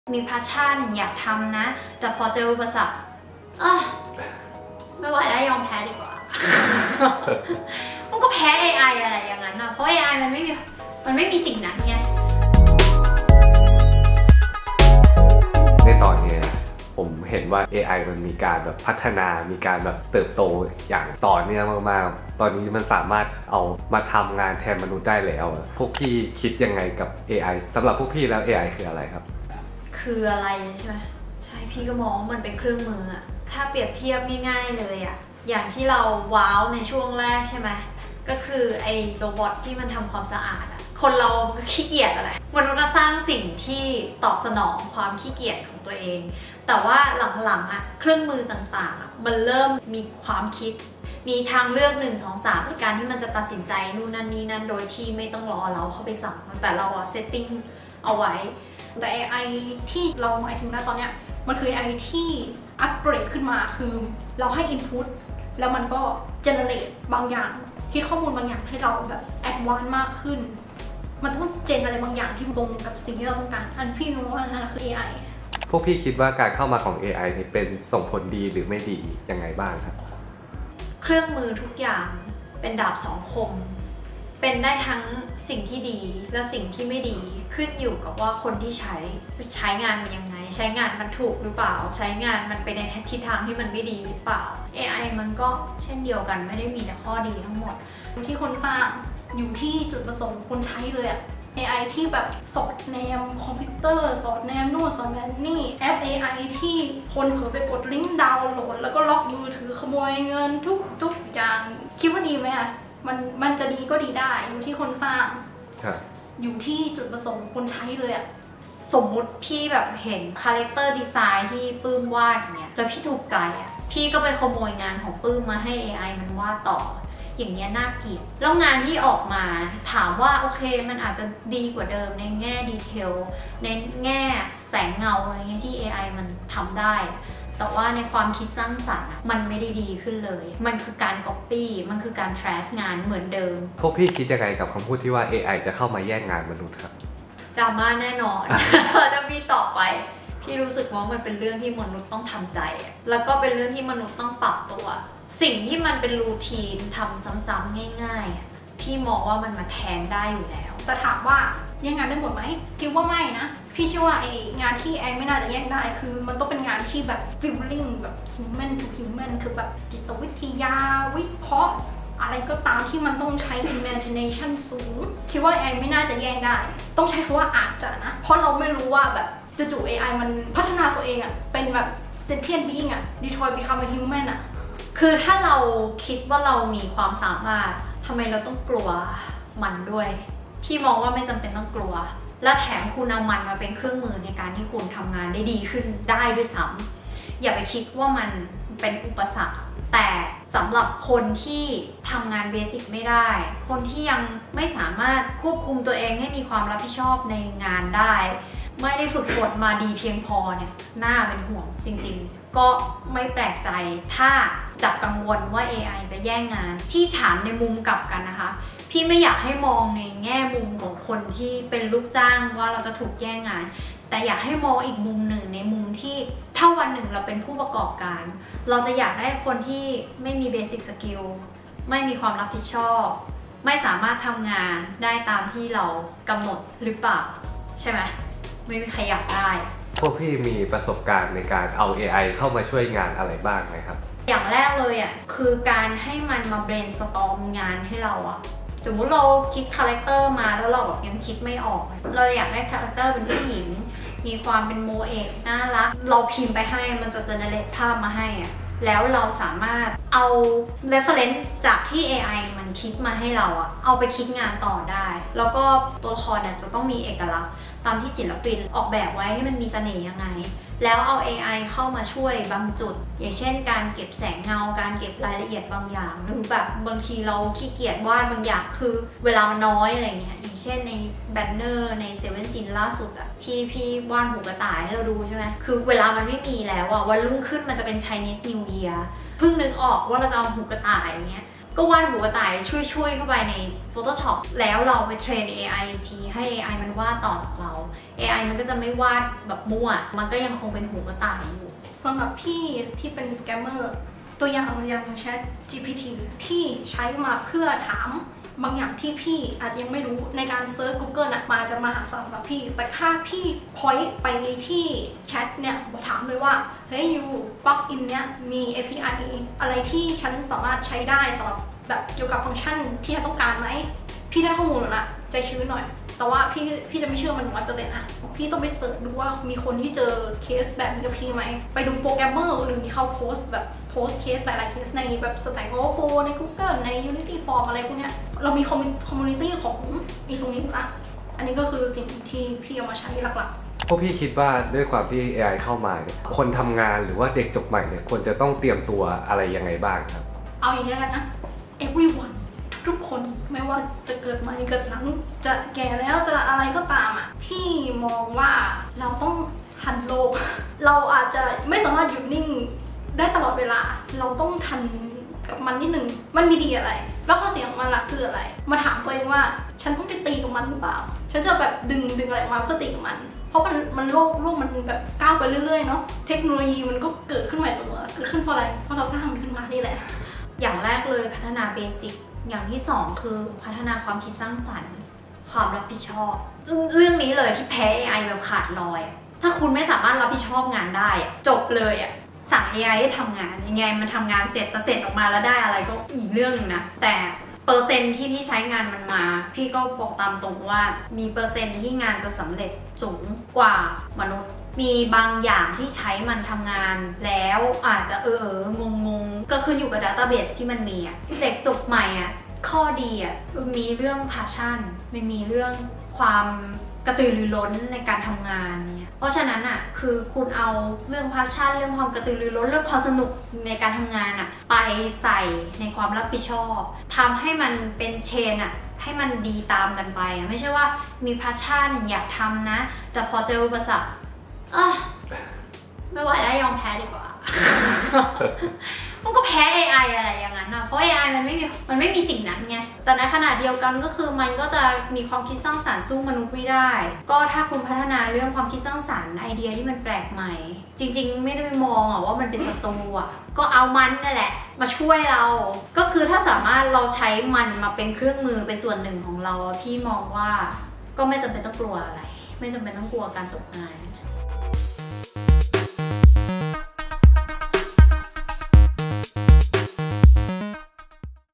มีแพชชั่นอยากทำนะแต่พอเจออุปสรรคไม่ไหวแล้วยอมแพ้ดีกว่า มันก็แพ้ AI อะไรอย่างนั้นนะเพราะ AI มันไม่มีสิ่งนั้นไงในตอนนี้ผมเห็นว่า AI มันมีการแบบพัฒนามีการแบบเติบโตอย่างต่อเนื่องมากๆตอนนี้มันสามารถเอามาทำงานแทนมนุษย์ได้แล้วพวกพี่คิดยังไงกับ AI สำหรับพวกพี่แล้ว AI คืออะไรครับคืออะไรใช่ไหมใช่พี่ก็มองมันเป็นเครื่องมืออะถ้าเปรียบเทียบง่ายๆเลยอะอย่างที่เราว้าวในช่วงแรกใช่ไหมก็คือไอ้โรบอทที่มันทำความสะอาดอะคนเราก็ขี้เกียจอะไรมนุษย์สร้างสิ่งที่ตอบสนองความขี้เกียจของตัวเองแต่ว่าหลังๆอะเครื่องมือต่างๆอะมันเริ่มมีความคิดมีทางเลือก1 2 3ในการที่มันจะตัดสินใจนู่นนั่นนี่นั่นโดยที่ไม่ต้องรอเราเข้าไปสั่งแต่เราอะเซตติ้งเอาไว้แต่ AI ที่เราหมายถึงนะตอนเนี้ยมันคือ AI ที่อัปเกรดขึ้นมาคือเราให้ input แล้วมันก็ generate บางอย่างคิดข้อมูลบางอย่างให้เราแบบ advance มากขึ้นมันต้องเจนอะไรบางอย่างที่ตรงกับสิ่งที่เราต้องการอันพี่รู้ว่านั่นคือ AI พวกพี่คิดว่าการเข้ามาของ AI นี่เป็นส่งผลดีหรือไม่ดียังไงบ้างครับเครื่องมือทุกอย่างเป็นดาบสองคมเป็นได้ทั้งสิ่งที่ดีและสิ่งที่ไม่ดีขึ้นอยู่กับว่าคนที่ใช้งานมันยังไงใช้งานมันถูกหรือเปล่าใช้งานมันไปในทิศทางที่มันไม่ดีหรือเปล่า AI มันก็เช่นเดียวกันไม่ได้มีแต่ข้อดีทั้งหมดอยู่ที่คนสร้างอยู่ที่จุดประสงค์คนใช้เลยอะ AI ที่แบบสอดแนมคอมพิวเตอร์สอดแนมนู่นสอดแนมนี่แอป AI ที่คนเผลอไปกดลิงก์ดาวน์โหลดแล้วก็ล็อกมือถือขโมยเงินทุกอย่างคิดว่าดีไหมอะมันจะดีก็ดีได้อยู่ที่คนสร้างอยู่ที่จุดประสงค์คนใช้เลยอะสมมุติพี่แบบเห็นคาแรคเตอร์ดีไซน์ที่ปื้มวาดเนี่ยแล้วพี่ถูกใจอะพี่ก็ไปขโมยงานของปื้มมาให้ AI มันวาดต่ออย่างเงี้ยน่าเกลียดแล้วงานที่ออกมาถามว่าโอเคมันอาจจะดีกว่าเดิมในแง่ดีเทลในแง่แสงเงาอะไรเงี้ยที่ AI มันทำได้แต่ว่าในความคิดสร้างสรรค์มันไม่ได้ดีขึ้นเลยมันคือการ copy มันคือการ trash งานเหมือนเดิมพวกพี่คิดยังไงกับคำพูดที่ว่า AI จะเข้ามาแย่งงานมนุษย์ครับดราม่าแน่นอน จะมีต่อไปพี่รู้สึกว่ามันเป็นเรื่องที่มนุษย์ต้องทำใจแล้วก็เป็นเรื่องที่มนุษย์ต้องปรับตัวสิ่งที่มันเป็นรูทีนทำซ้ำๆง่ายๆพี่มองว่ามันมาแทนได้อยู่แล้วแต่ถามว่าแย่งงานได้หมดไหมคิดว่าไม่นะพี่เชื่อว่าไองานที่ไม่น่าจะแย่งได้คือมันต้องเป็นงานที่แบบ feeling แบบ human to human คือแบบจิตวิทยาวิเคราะห์อะไรก็ตามที่มันต้องใช้ imagination สูงคิดว่า AI ไม่น่าจะแย่งได้ต้องใช้คำว่าอาจจะนะเพราะเราไม่รู้ว่าแบบจู่ๆ AI มันพัฒนาตัวเองอะเป็นแบบ sentient being อะ Detroit become a human อะคือถ้าเราคิดว่าเรามีความสามารถทำไมเราต้องกลัวมันด้วยพี่มองว่าไม่จำเป็นต้องกลัวและแถมคุณเอามันมาเป็นเครื่องมือในการที่คุณทำงานได้ดีขึ้นได้ด้วยซ้ำอย่าไปคิดว่ามันเป็นอุปสรรคแต่สำหรับคนที่ทำงานเบสิกไม่ได้คนที่ยังไม่สามารถควบคุมตัวเองให้มีความรับผิดชอบในงานได้ไม่ได้ฝึกฝนมาดีเพียงพอเนี่ยน่าเป็นห่วงจริงๆก็ไม่แปลกใจถ้าจะกังวลว่า AI จะแย่งงานที่ถามในมุมกลับกันนะคะพี่ไม่อยากให้มองในแง่มุมของคนที่เป็นลูกจ้างว่าเราจะถูกแย่งงานแต่อยากให้มองอีกมุมหนึ่งในมุมที่ถ้าวันหนึ่งเราเป็นผู้ประกอบการเราจะอยากได้คนที่ไม่มีเบสิกสกิลไม่มีความรับผิดชอบไม่สามารถทำงานได้ตามที่เรากำหนดหรือเปล่าใช่ไหมไม่มีใครอยากได้พวกพี่มีประสบการณ์ในการเอา AI เข้ามาช่วยงานอะไรบ้างไหมครับอย่างแรกเลยคือการให้มันมา brainstorm งานให้เราสมมติเราคิดคาแรคเตอร์มาแล้วเรายังคิดไม่ออกเราอยากได้คาแรคเตอร์เป็นผู้หญิงมีความเป็นโมเอกน่ารักเราพิมพ์ไปให้มันจะ generate ภาพมาให้แล้วเราสามารถเอา reference จากที่ AI มันคิดมาให้เราเอาไปคิดงานต่อได้แล้วก็ตัวละครจะต้องมีเอกลักษณ์ตามที่ศิลปินออกแบบไว้ให้มันมีเสน่ห์ยังไงแล้วเอา AI เข้ามาช่วยบางจุดอย่างเช่นการเก็บแสงเงาการเก็บรายละเอียดบางอย่างหรือแบบบางทีเราขี้เกียจวาดบางอย่างคือเวลามันน้อยอะไรเงี้ยอย่างเช่นในแบนเนอร์ในเซเว่นซินล่าสุดที่พี่วาดหูกระต่ายให้เราดูใช่ไหมคือเวลามันไม่มีแล้ววันรุ่งขึ้นมันจะเป็น Chinese New Year เพิ่งนึกออกว่าเราจะเอาหูกระต่ายอย่างเงี้ยก็วาดหัวกระต่ายช่วยเข้าไปใน Photoshop แล้วเราไปเทรน AI อีกทีให้ AI มันวาดต่อจากเรา AI มันก็จะไม่วาดแบบมั่วมันก็ยังคงเป็นหัวกระต่ายอยู่สำหรับพี่ที่เป็นโปรแกรมเมอร์ตัวอย่างChat GPT ที่ใช้มาเพื่อถามบางอย่างที่พี่อาจจะยังไม่รู้ในการเซิร์ช Google น่ะมาจะมาหาสำหรับพี่แต่ถ้าพี่ point ไปที่แชทเนี่ยถามเลยว่าเฮ้ยยูปลั๊กอินเนี้ยมี API อะไรที่ฉันสามารถใช้ได้สำหรับแบบเกี่ยวกับฟังก์ชันที่ฉันต้องการไหมพี่ได้ข้อมูลแล้วนะใจชื้นหน่อยแต่ว่าพี่จะไม่เชื่อมัน100%นะพี่ต้องไปเสิร์ชดูว่ามีคนที่เจอเคสแบบนี้กับพี่ไหมไปดูโปรแกรมเมอร์หรือที่เขาโพสต์เคสหลายๆเคสในแบบ Stack Overflow ใน Google ใน Unity Form อะไรพวกเนี้ยเรามีคอมมูนิตี้ของอีตรงนี้นะอันนี้ก็คือสิ่งที่พี่เอามาใช้หลักๆพวกพี่คิดว่าด้วยความที่ AI เข้ามาเนี่ยคนทำงานหรือว่าเด็กจบใหม่เนี่ยควรจะต้องเตรียมตัวอะไรยังไงบ้างครับเอาอย่างนี้กันนะ everyone ทุกคนไม่ว่าจะเกิดใหม่เกิดหลังจะแก่แล้วจะอะไรก็ตามอ่ะพี่มองว่าเราต้องทันโลกเราอาจจะไม่สามารถหยุดนิ่งได้ตลอดเวลาเราต้องทันกับมันนิดนึงมันมีดีอะไรแล้วข้อเสียของมันล่ะคืออะไรมาถามตัวเองว่าฉันต้องไปตีกับมันหรือเปล่าฉันจะแบบดึงอะไรออกมาเพื่อตีกับมันเพราะมันโลกมันแบบก้าวไปเรื่อยๆเนาะเทคโนโลยีมันก็เกิดขึ้นใหม่เสมอเกิดขึ้นเพราะอะไรเพราะเราสร้างมันขึ้นมานี่แหละอย่างแรกเลยพัฒนาเบสิกอย่างที่2คือพัฒนาความคิดสร้างสรรค์ความรับผิดชอบเรื่องนี้เลยที่แพ้ AI แบบขาดลอยถ้าคุณไม่สามารถรับผิดชอบงานได้จบเลยอ่ะสั่ง AI ให้ทำงานยังไงมันทำงานเสร็จแต่เสร็จออกมาแล้วได้อะไรก็อีกเรื่องนึงนะแต่เปอร์เซ็นต์ที่พี่ใช้งานมันมาพี่ก็บอกตามตรงว่ามีเปอร์เซ็นต์ที่งานจะสำเร็จสูงกว่ามนุษย์มีบางอย่างที่ใช้มันทำงานแล้วอาจจะงงก็ขึ้นอยู่กับ Database ที่มันมีอ่ะเด็กจบใหม่อ่ะข้อดีอ่ะมีเรื่อง passion มันมีเรื่องความกระตือรือร้นในการทำงานเนี่ยเพราะฉะนั้นอ่ะคือคุณเอาเรื่อง passion เรื่องความกระตือรือร้นเรื่องความสนุกในการทำงานอ่ะไปใส่ในความรับผิดชอบทำให้มันเป็นเชนอ่ะให้มันดีตามกันไปไม่ใช่ว่ามี passion อยากทำนะแต่พอเจออุปสรรคไม่ไหวแล้วยอมแพ้ดีกว่า มันก็แพ้ AI อะไรอย่างนั้นนะเพราะ AI มันไม่มีสิ่งนั้นไงแต่ในขณะเดียวกันก็คือมันก็จะมีความคิดสร้างสรรค์สู้มนุษย์ไม่ได้ก็ถ้าคุณพัฒนาเรื่องความคิดสร้างสรรค์ไอเดียที่มันแปลกใหม่จริงๆไม่ได้ไปมองว่ามันเป็นศัตรูก็เอามันนั่นแหละมาช่วยเราก็คือถ้าสามารถเราใช้มันมาเป็นเครื่องมือเป็นส่วนหนึ่งของเราพี่มองว่าก็ไม่จำเป็นต้องกลัวอะไรไม่จำเป็นต้องกลัวการตกงาน